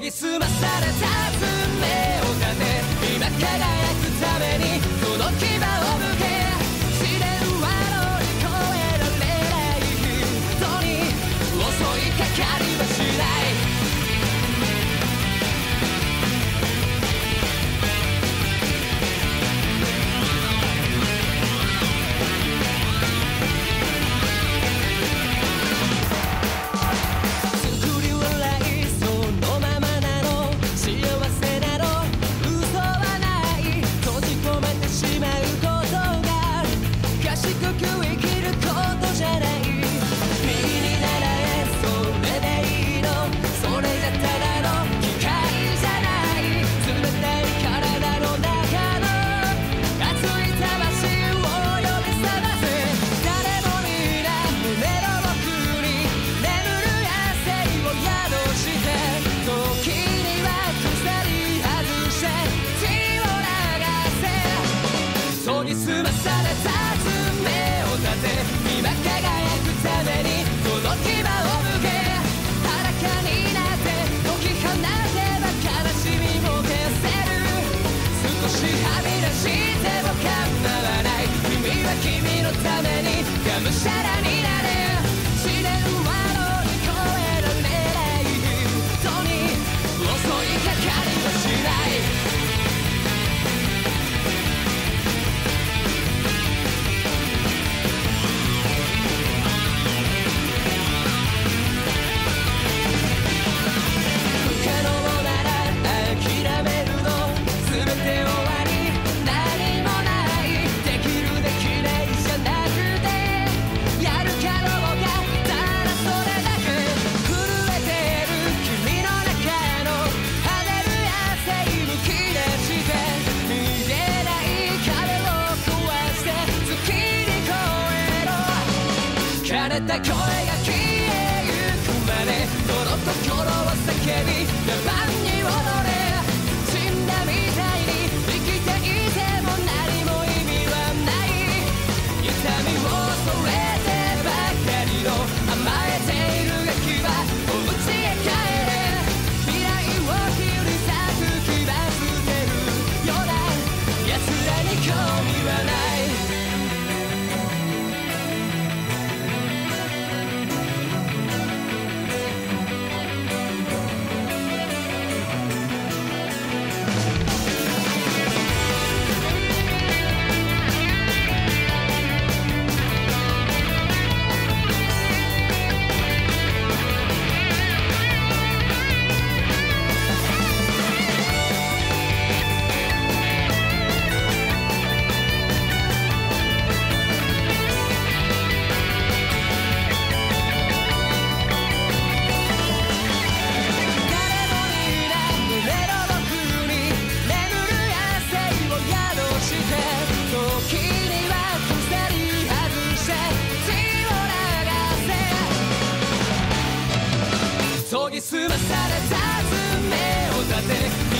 ぎ澄まされた爪を立て今輝くためにこの牙を向け試練は乗り越えられない人に襲いかかりはしない澄まされた爪を立て今輝くためにこの牙を向け裸になって解き放てば悲しみも消せる少しはみ出しても構わない君は君のためにがむしゃらになれ試練は乗り越えられない人に襲いかかりはしない枯れた声が消えゆくまでこの心を叫び野蛮に踊れ死んだみたいに生きていても何も意味はない痛みを恐れてばかりの甘えているガキはお家へ帰れ未来を切り裂く牙捨てるような奴らに興味はない研ぎ澄まされた爪を立て